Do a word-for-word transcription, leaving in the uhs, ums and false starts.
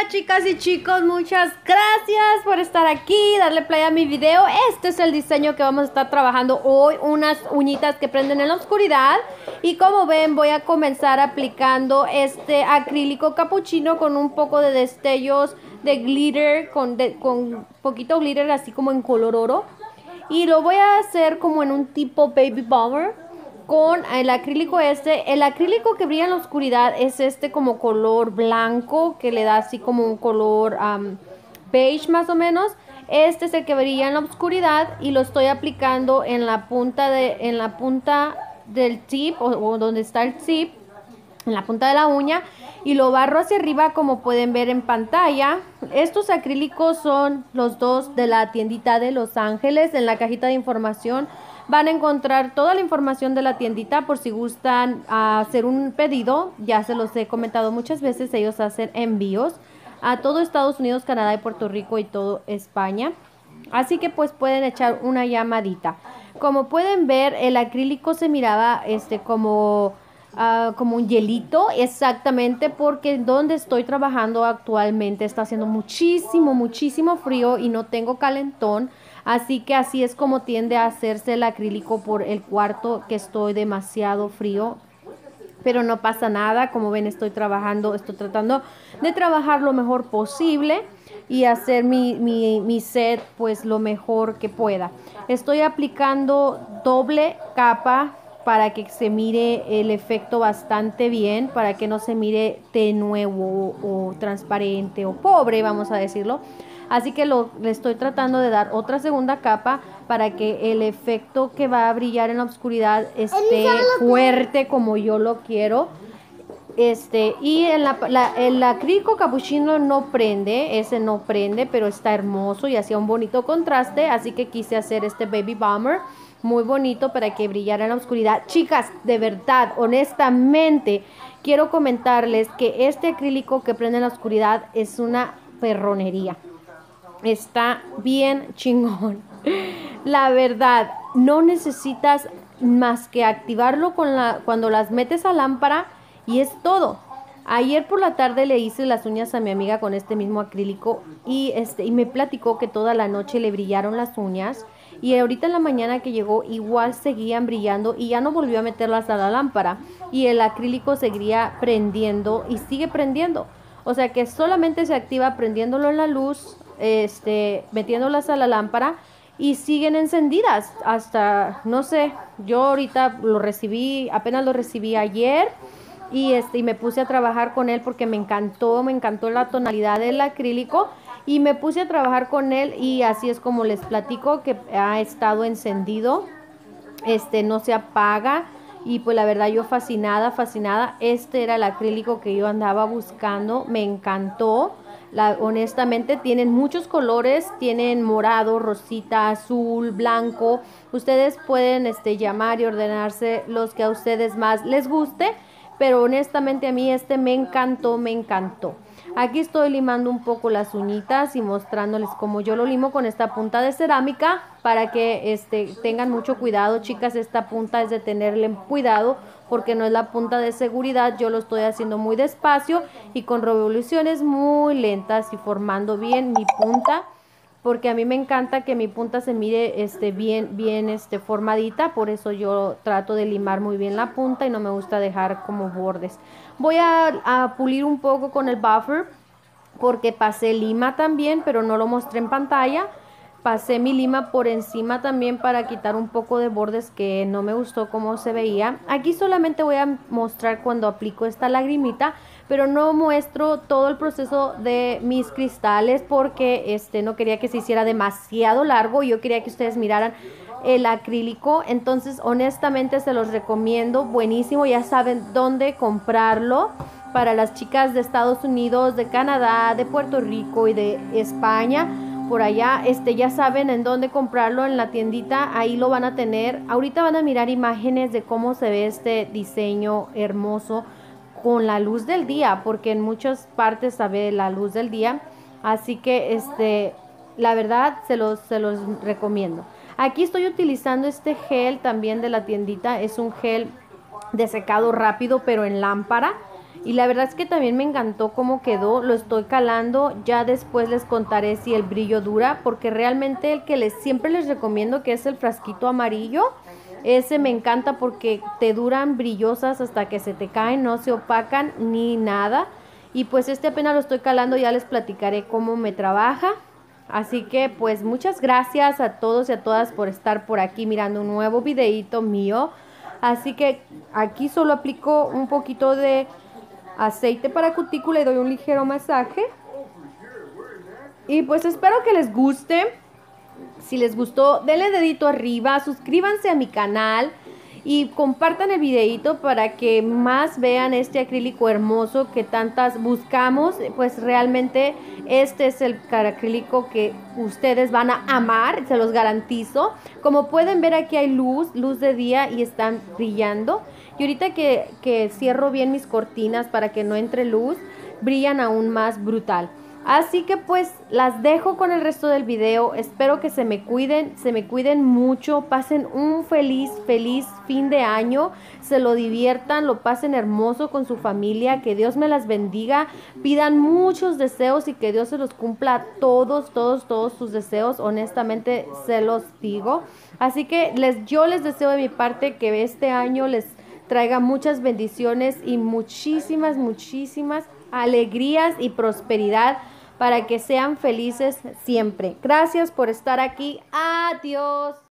Hola chicas y chicos, muchas gracias por estar aquí, darle play a mi video. Este es el diseño que vamos a estar trabajando hoy, unas uñitas que prenden en la oscuridad. Y como ven, voy a comenzar aplicando este acrílico capuchino con un poco de destellos de glitter, con, de, con poquito glitter así como en color oro. Y lo voy a hacer como en un tipo baby bomber con el acrílico este. El acrílico que brilla en la oscuridad es este como color blanco que le da así como un color um, beige más o menos. Este es el que brilla en la oscuridad y lo estoy aplicando en la punta de en la punta del tip o, o donde está el tip, en la punta de la uña, y lo barro hacia arriba como pueden ver en pantalla. Estos acrílicos son los dos de la tiendita de Los Ángeles. En la cajita de información van a encontrar toda la información de la tiendita por si gustan uh, hacer un pedido. Ya se los he comentado muchas veces, ellos hacen envíos a todo Estados Unidos, Canadá y Puerto Rico y todo España. Así que pues pueden echar una llamadita. Como pueden ver, el acrílico se miraba este como... Uh, como un hielito, exactamente, porque donde estoy trabajando actualmente está haciendo muchísimo, muchísimo frío y no tengo calentón, así que así es como tiende a hacerse el acrílico por el cuarto, que estoy demasiado frío. Pero no pasa nada, como ven estoy trabajando, estoy tratando de trabajar lo mejor posible y hacer mi, mi, mi set pues lo mejor que pueda. Estoy aplicando doble capa para que se mire el efecto bastante bien, para que no se mire tenue o, o transparente o pobre, vamos a decirlo. Así que lo, le estoy tratando de dar otra segunda capa para que el efecto que va a brillar en la oscuridad esté fuerte como yo lo quiero. Este, y en la, la, el acrílico capuchino no prende, ese no prende, pero está hermoso y hacía un bonito contraste, así que quise hacer este baby bomber muy bonito para que brillara en la oscuridad. Chicas, de verdad, honestamente, quiero comentarles que este acrílico que prende en la oscuridad es una perronería. Está bien chingón. La verdad, no necesitas más que activarlo con la, cuando las metes a lámpara y es todo. Ayer por la tarde le hice las uñas a mi amiga con este mismo acrílico y, este, y me platicó que toda la noche le brillaron las uñas y ahorita en la mañana que llegó igual seguían brillando y ya no volvió a meterlas a la lámpara y el acrílico seguiría prendiendo y sigue prendiendo. O sea que solamente se activa prendiéndolo en la luz, este, metiéndolas a la lámpara y siguen encendidas hasta, no sé, yo ahorita lo recibí, apenas lo recibí ayer y, este, y me puse a trabajar con él porque me encantó, me encantó la tonalidad del acrílico y me puse a trabajar con él y así es como les platico que ha estado encendido, este, no se apaga. Y pues la verdad yo fascinada, fascinada. Este era el acrílico que yo andaba buscando. Me encantó. La, honestamente tienen muchos colores. Tienen morado, rosita, azul, blanco. Ustedes pueden este, llamar y ordenarse los que a ustedes más les guste. Pero honestamente a mí este me encantó, me encantó. Aquí estoy limando un poco las uñitas y mostrándoles cómo yo lo limo con esta punta de cerámica para que este, tengan mucho cuidado, chicas. Esta punta es de tenerle cuidado porque no es la punta de seguridad. Yo lo estoy haciendo muy despacio y con revoluciones muy lentas y formando bien mi punta, porque a mí me encanta que mi punta se mire este, bien, bien este, formadita. Por eso yo trato de limar muy bien la punta y no me gusta dejar como bordes. Voy a, a pulir un poco con el buffer porque pasé lima también, pero no lo mostré en pantalla. Pasé mi lima por encima también para quitar un poco de bordes que no me gustó cómo se veía. Aquí solamente voy a mostrar cuando aplico esta lagrimita, pero no muestro todo el proceso de mis cristales porque este, no quería que se hiciera demasiado largo. Yo quería que ustedes miraran el acrílico. Entonces honestamente se los recomiendo, buenísimo. Ya saben dónde comprarlo. Para las chicas de Estados Unidos, de Canadá, de Puerto Rico y de España, por allá, este, ya saben en dónde comprarlo, en la tiendita, ahí lo van a tener. Ahorita van a mirar imágenes de cómo se ve este diseño hermoso con la luz del día, porque en muchas partes se ve la luz del día, así que este, la verdad se los, se los recomiendo. Aquí estoy utilizando este gel también de la tiendita, es un gel de secado rápido pero en lámpara. Y la verdad es que también me encantó cómo quedó, lo estoy calando, ya después les contaré si el brillo dura, porque realmente el que les siempre les recomiendo, que es el frasquito amarillo, ese me encanta porque te duran brillosas hasta que se te caen, no se opacan ni nada. Y pues este apenas lo estoy calando, ya les platicaré cómo me trabaja. Así que pues muchas gracias a todos y a todas por estar por aquí mirando un nuevo videito mío. Así que aquí solo aplico un poquito de aceite para cutícula y doy un ligero masaje. Y pues espero que les guste. Si les gustó, denle dedito arriba, suscríbanse a mi canal y compartan el videito para que más vean este acrílico hermoso que tantas buscamos. Pues realmente este es el acrílico que ustedes van a amar, se los garantizo. Como pueden ver, aquí hay luz, luz de día y están brillando. Y ahorita que, que cierro bien mis cortinas para que no entre luz, brillan aún más brutal. Así que pues las dejo con el resto del video. Espero que se me cuiden, se me cuiden mucho, pasen un feliz, feliz fin de año, se lo diviertan, lo pasen hermoso con su familia, que Dios me las bendiga, pidan muchos deseos y que Dios se los cumpla todos, todos, todos sus deseos, honestamente se los digo. Así que les, yo les deseo de mi parte que este año les traiga muchas bendiciones y muchísimas, muchísimas alegrías y prosperidad para que sean felices siempre. Gracias por estar aquí. Adiós.